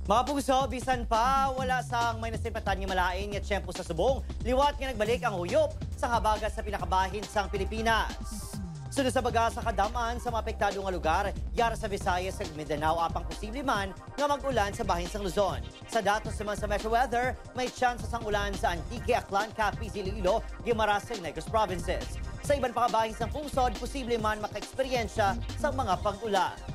Mga puso, bisan pa, wala sang may nasipatan nga malain nga tiyempo sa subong. Liwat nga nagbalik ang huyop sa habagat sa pinakabahin sang Pilipinas. Sunod sa baga sa kadaman sa mga apektado nga lugar, yara sa Visayas ug Mindanao apang posible man nga mag-ulan sa bahin sang Luzon. Sa datos naman sa Metro Weather, may chance sang ulan sa Antique, Aklan, Capiz, Iloilo, Guimaras ug Negros provinces. Sa iban pa kabahin sang pungsod, posible man maka-eksperyensya sa mga pag-ulan.